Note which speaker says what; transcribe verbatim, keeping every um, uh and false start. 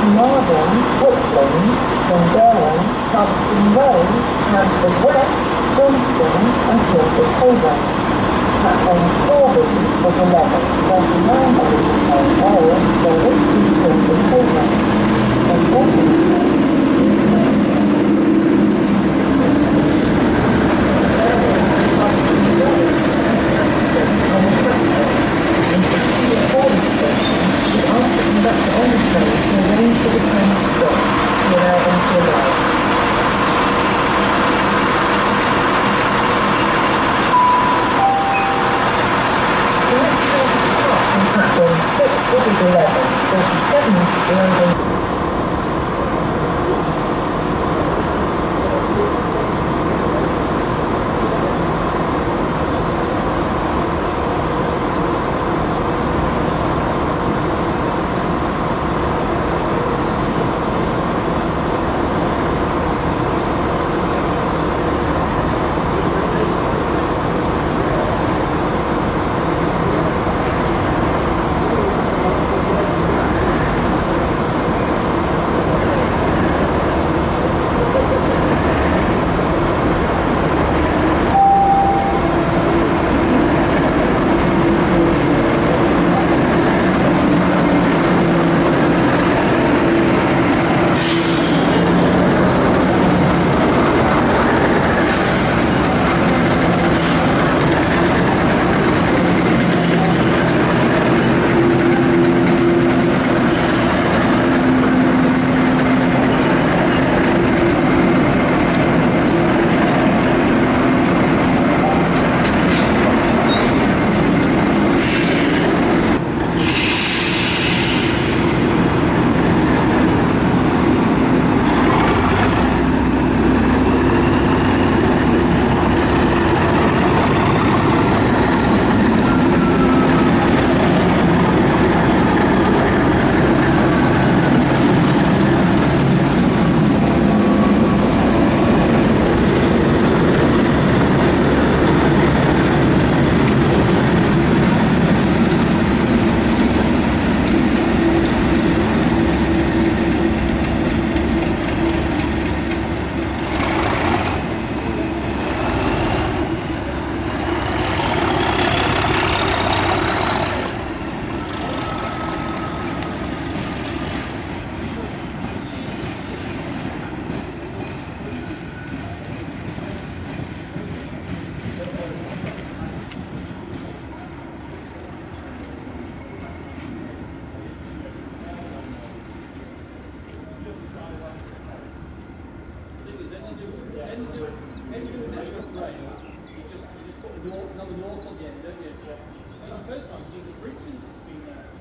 Speaker 1: Marden, Woodland, Dunderland, Hudson Road, Hampton West, Winston and Tilford Haven. Platform four B was eleven thirty-nine hours service to Tilford Haven. She asked the conductor on the train to arrange for the train to stop to allow them to arrive. The next train to depart from platform six will be eleven forty-seven London.
Speaker 2: Another north on the end, don't you? Yeah. I mean, the first time, Great Britain has been there.